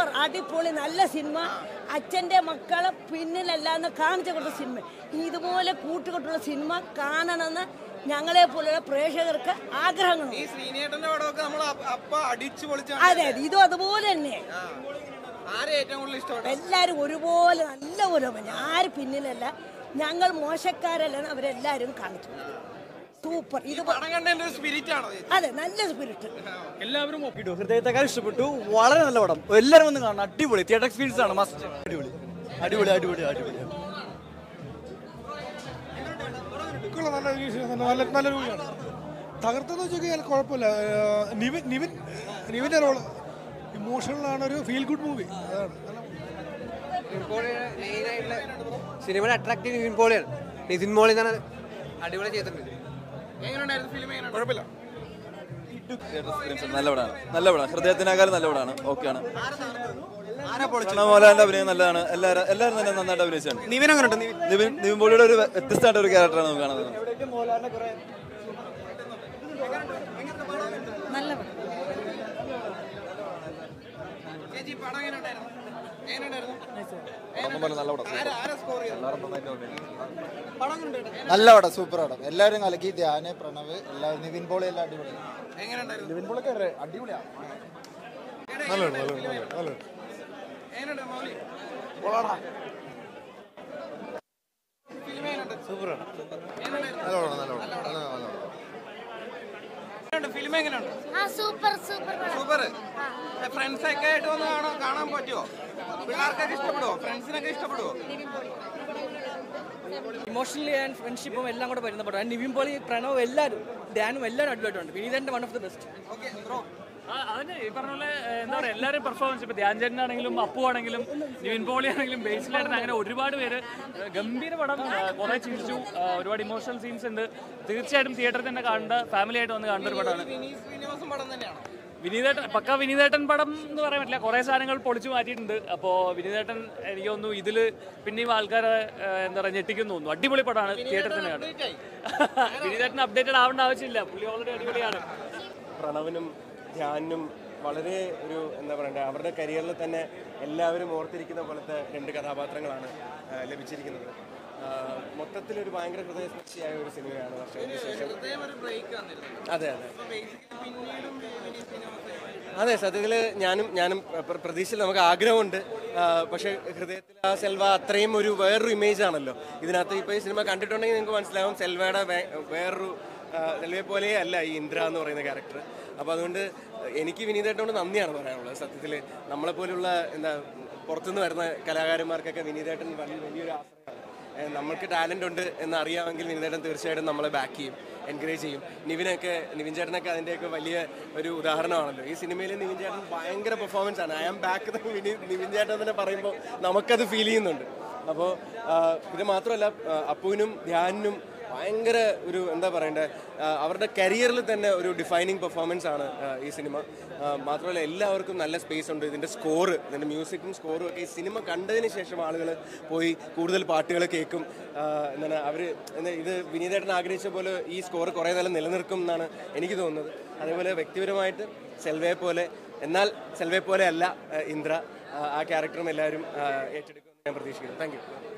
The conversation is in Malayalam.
സൂപ്പർ അടിപൊളി നല്ല സിനിമ. അച്ഛൻ്റെ മക്കളെ പിന്നിലല്ലാന്ന് കാണിച്ചു കൊടുത്ത സിനിമ. ഇതുപോലെ കൂട്ടുകെട്ടുള്ള സിനിമ കാണണമെന്ന് ഞങ്ങളെ പോലെയുള്ള പ്രേക്ഷകർക്ക് ആഗ്രഹങ്ങൾ. അതെ അതെ, ഇതും അതുപോലെ തന്നെ. എല്ലാവരും ഒരുപോലെ നല്ല ഒരുപോലെ, ആര് പിന്നിലല്ല, ഞങ്ങൾ മോശക്കാരല്ലെന്ന് അവരെല്ലാവരും കാണിച്ചു. സൂപ്പർ. ഇത് അതെ, നല്ല സ്പിരിറ്റ്. എല്ലാവരും ഹൃദയത്തെക്കാൾ ഇഷ്ടപ്പെട്ടു. വളരെ നല്ല പടം. എല്ലാവരും ഒന്ന് കാണണം. അടിപൊളി തിയേറ്റർ എക്സ്പീരിയൻസ് ആണ്. മസ്റ്റ്. അടിപൊളി അടിപൊളി അടിപൊളി അടിപൊളി. നല്ല മൂവിയാണ്. തകർത്തെന്ന് വെച്ചാൽ കുഴപ്പമില്ല. നിവിൻ്റെ റോള് ഇമോഷണലാണ്. ഒരു ഫീൽ ഗുഡ് മൂവി. അതാണ് സിനിമ അട്രാക്റ്റീവ്. നിവിൻ പോളിയാണ്. നിവിൻ പോളി എന്നാണ് അടിപൊളി ചെയ്തിട്ടുണ്ട്. കുഴപ്പമില്ല. നല്ല പടമാണ്. നല്ല പടം. ഹൃദയത്തിനേക്കാളും നല്ല പടമാണ്. ഓക്കെയാണ്. മോഹൻലാലിന്റെ അഭിനയം നല്ലതാണ്. എല്ലാവരും തന്നെ നന്നായിട്ട് അഭിനയിച്ചാണ്. നിവിൻ പോളിയുടെ ഒരു വ്യത്യസ്തമായിട്ട് ഒരു ക്യാരക്ടറാണ് നമുക്ക് കാണുന്നത്. നല്ല പടം, സൂപ്പർ പടം. എല്ലാവരും കലക്കി. ധ്യാന്, പ്രണവ്, എല്ലാവരും, നിവിൻ പോളി എല്ലാം അടിപൊളി. നിവിൻ പോളിയൊക്കെ അടിപൊളിയാണ്. ഫ്രണ്ട്സൊക്കെ ആയിട്ട് വന്ന് കാണാൻ പറ്റുമോ? പിള്ളേർക്കൊക്കെ ഇഷ്ടപ്പെടുവോ? ഫ്രണ്ട്സിനൊക്കെ ഇഷ്ടപ്പെടുവോ? ഇമോഷണലി ആൻഡ് ഫ്രണ്ട്ഷിപ്പും എല്ലാം കൂടെ വരുന്ന പടം. നിവിൻ പോളി, പ്രണവ്, എല്ലാവരും, ധ്യാനും എല്ലാവരും അടിപൊളിയായിട്ടുണ്ട്. വിനീതന്റെ വൺ ഓഫ് ദി ബെസ്റ്റ്. അതിന് ഈ പറഞ്ഞ പോലെ എന്താ പറയുക, എല്ലാവരും പെർഫോമൻസ്. ഇപ്പോൾ ധ്യാൻ ചേട്ടനാണെങ്കിലും അപ്പു ആണെങ്കിലും നിവിൻ പോളി ആണെങ്കിലും ബേസിലായിട്ട് അങ്ങനെ ഒരുപാട് പേര് ഗംഭീര പടം. കുറേ ചിരിച്ചു. ഒരുപാട് ഇമോഷണൽ സീൻസ് ഉണ്ട്. തീർച്ചയായിട്ടും തിയേറ്ററിൽ തന്നെ കാണേണ്ട, ഫാമിലി ആയിട്ട് വന്ന് കാണേണ്ട ഒരു പടമാണ്. വിനീതേട്ടൻ പക്ക വിനീതേട്ടൻ പടം എന്ന് പറയാൻ പറ്റില്ല. കുറേ സാധനങ്ങൾ പൊളിച്ചു മാറ്റിയിട്ടുണ്ട്. അപ്പോൾ വിനീതേട്ടൻ എനിക്ക് തോന്നുന്നു ഇതിൽ പിന്നെയും ആൾക്കാരെ എന്താ പറയുക ഞെട്ടിക്കുന്നു തോന്നുന്നു. അടിപൊളി പടമാണ്. തിയേറ്ററിൽ തന്നെ കാണും. വിനീതേട്ടൻ അപ്ഡേറ്റഡ് ആവേണ്ട ആവശ്യമില്ല. പുള്ളി ഓൾറെഡി അടിപൊളിയാണ്. പ്രണവിനും ധ്യാനും വളരെ ഒരു എന്താ പറയണ്ടേ, അവരുടെ കരിയറിൽ തന്നെ എല്ലാവരും ഓർത്തിരിക്കുന്ന പോലത്തെ രണ്ട് കഥാപാത്രങ്ങളാണ് ലഭിച്ചിരിക്കുന്നത്. മൊത്തത്തിലൊരു ഭയങ്കര ഹൃദയസ്പർശിയായ ഒരു സിനിമയാണ് വർഷങ്ങൾക്ക് ശേഷം. അതെ അതെ അതെ, സത്യത്തിൽ ഞാനും പ്രതീക്ഷയിൽ നമുക്ക് ആഗ്രഹമുണ്ട്. പക്ഷേ ഹൃദയത്തിൽ ആ സെൽവ അത്രയും ഒരു വേറൊരു ഇമേജ് ആണല്ലോ ഇതിനകത്ത്. ഇപ്പോൾ ഈ സിനിമ കണ്ടിട്ടുണ്ടെങ്കിൽ നിങ്ങൾക്ക് മനസ്സിലാവും സെൽവയുടെ വേറൊരു സെൽവയെ പോലെയേ അല്ല ഈ ഇന്ദ്ര എന്ന് പറയുന്ന ക്യാരക്ടർ. അപ്പോൾ അതുകൊണ്ട് എനിക്ക് വിനീതേട്ടനോട് നന്ദിയാണ് പറയാനുള്ളത്. സത്യത്തിൽ നമ്മളെപ്പോലുള്ള എന്താ പുറത്തുനിന്ന് വരുന്ന കലാകാരന്മാർക്കൊക്കെ വിനീതേട്ടൻ വലിയൊരു ആശ്രയമാണ്. നമ്മൾക്ക് ടാലൻ്റ് ഉണ്ട് എന്ന് അറിയാമെങ്കിൽ വിനീതേട്ടൻ തീർച്ചയായിട്ടും നമ്മളെ ബാക്ക് ചെയ്യും, എൻകറേജ് ചെയ്യും. നിവിൻ ചേട്ടനൊക്കെ അതിൻ്റെയൊക്കെ വലിയ ഒരു ഉദാഹരണമാണല്ലോ. ഈ സിനിമയിൽ നിവിൻ ചേട്ടൻ ഭയങ്കര പെർഫോമൻസ് ആണ്. ഐ ആം ബാക്ക് നിവിൻ ചേട്ടൻ തന്നെ പറയുമ്പോൾ നമുക്കത് ഫീൽ ചെയ്യുന്നുണ്ട്. അപ്പോൾ ഇത് മാത്രമല്ല, അപ്പുവിനും ധ്യാനിനും ഭയങ്കര ഒരു എന്താ പറയണ്ടേ, അവരുടെ കരിയറിൽ തന്നെ ഒരു ഡിഫൈനിങ് പെർഫോമൻസ് ആണ് ഈ സിനിമ. മാത്രമല്ല എല്ലാവർക്കും നല്ല സ്പേസ് ഉണ്ട്. ഇതിൻ്റെ സ്കോറ്, ഇതിൻ്റെ മ്യൂസിക്കും സ്കോറും ഒക്കെ ഈ സിനിമ കണ്ടതിന് ശേഷം ആളുകൾ പോയി കൂടുതൽ പാട്ടുകൾ കേൾക്കും. എന്താണ് അവർ ഇത് വിനീതേട്ടൻ ആഗ്രഹിച്ച പോലെ ഈ സ്കോർ കുറേ കാലം നിലനിർക്കും എന്നാണ് എനിക്ക് തോന്നുന്നത്. അതേപോലെ വ്യക്തിപരമായിട്ട് സെൽവയെ പോലെ, എന്നാൽ സെൽവയെ പോലെ അല്ല ഇന്ദ്ര, ആ ക്യാരക്ടറും എല്ലാവരും ഏറ്റെടുക്കുമെന്ന് ഞാൻ പ്രതീക്ഷിക്കുന്നു. Thank U.